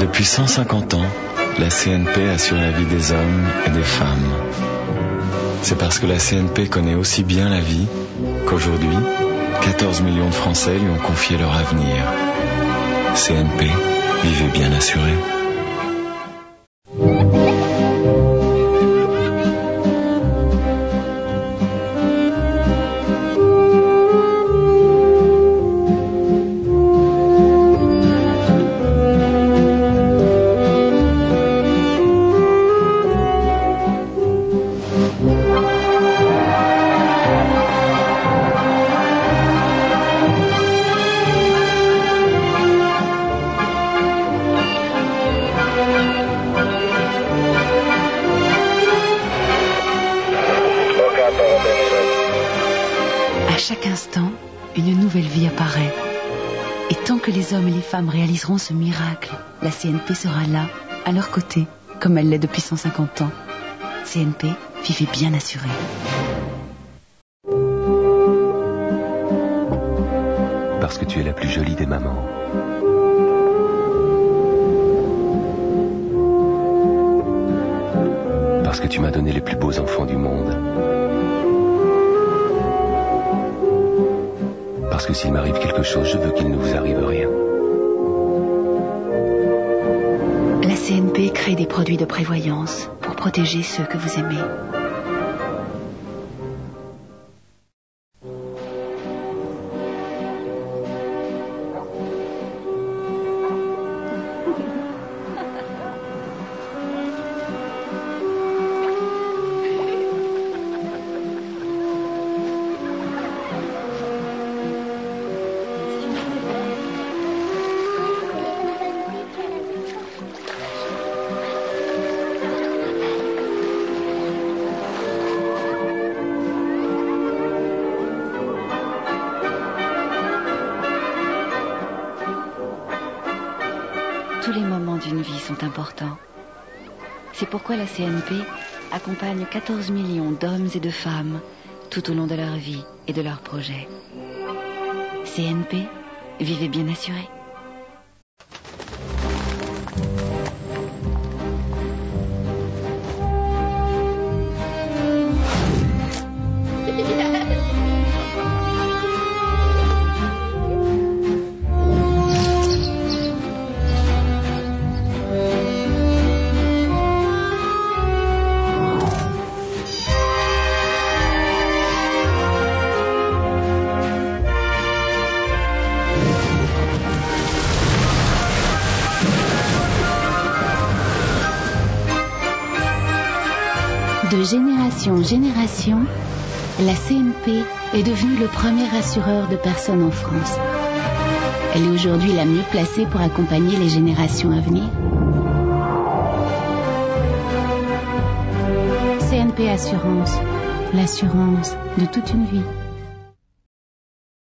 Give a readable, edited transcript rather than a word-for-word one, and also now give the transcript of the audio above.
Depuis 150 ans, la CNP assure la vie des hommes et des femmes. C'est parce que la CNP connaît aussi bien la vie qu'aujourd'hui, 14 millions de Français lui ont confié leur avenir. CNP, vivez bien assurés. À chaque instant, une nouvelle vie apparaît. Et tant que les hommes et les femmes réaliseront ce miracle, la CNP sera là, à leur côté, comme elle l'est depuis 150 ans. CNP, vivez bien assurés. Parce que tu es la plus jolie des mamans. Parce que tu m'as donné les plus beaux enfants du monde. Parce que s'il m'arrive quelque chose, je veux qu'il ne vous arrive rien. La CNP crée des produits de prévoyance pour protéger ceux que vous aimez. Tous les moments d'une vie sont importants. C'est pourquoi la CNP accompagne 14 millions d'hommes et de femmes tout au long de leur vie et de leurs projets. CNP, vivez bien assurés. De génération en génération, la CNP est devenue le premier assureur de personnes en France. Elle est aujourd'hui la mieux placée pour accompagner les générations à venir. CNP Assurance, l'assurance de toute une vie.